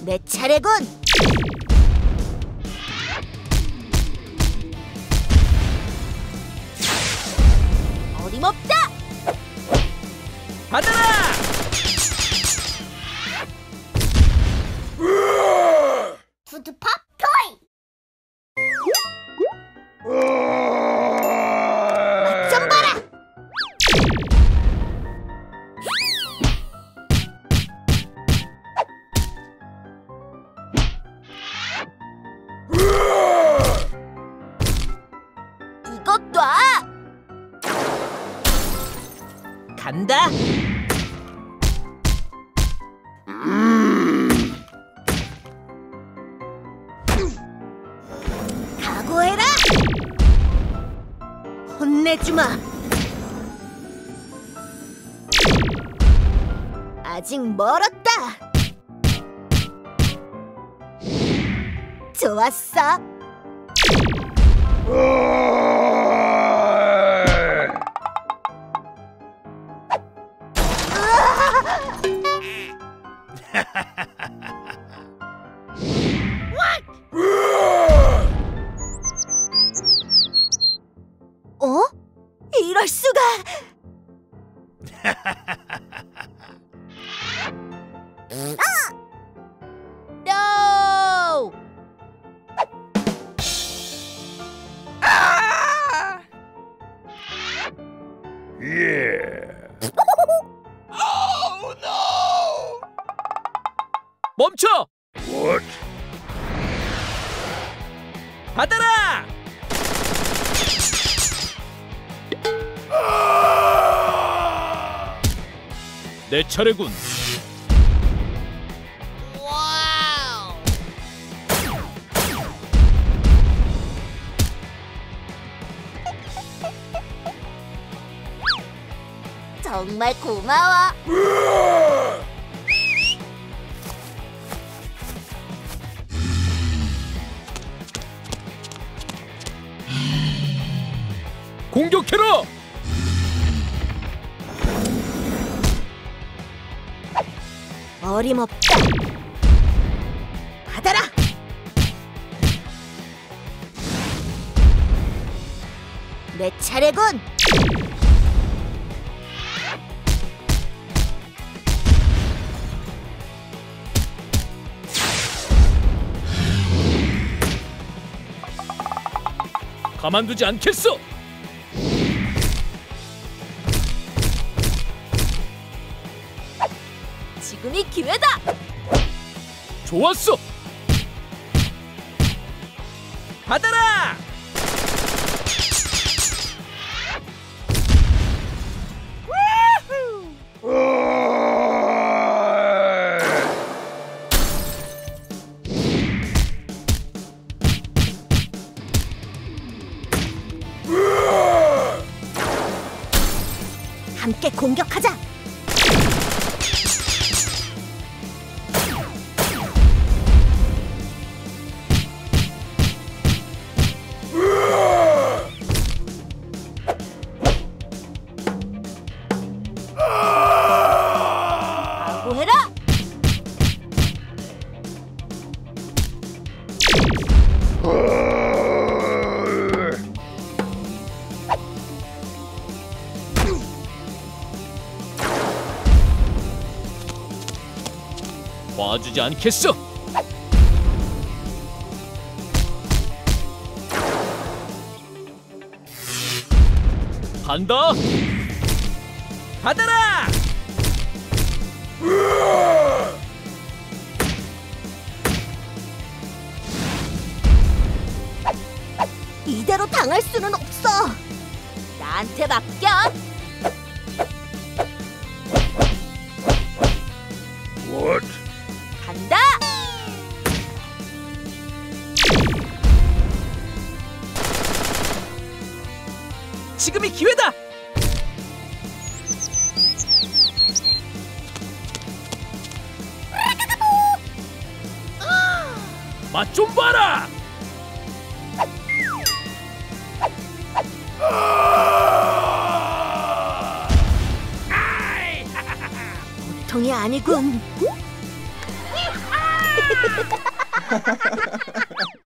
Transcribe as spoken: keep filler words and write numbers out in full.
내 차례군. 어림없다. 받아라. 푸드팝 토이. 맛 좀 봐라. 이것 놔. 간다. 각오해라. 혼내주마. 아직 멀었다. 좋았어. 어? 이럴 수가. No! 아! Yeah. Oh no! 멈춰! What? 받아라! 내 차례군. 와우! 정말 고마워. 공격해라! 어림없다. 받아라. 내 차례군. 가만두지 않겠어! 지금이 기회다. 좋았어! 받아라! 함께 공격하자. 각오해라. 봐주지 않겠어! 간다! 받아라! 이대로 당할 수는 없어. 나한테 맡겨. What? 간다. 지금이 기회다! 맛 좀 봐라! 보통이 아니군.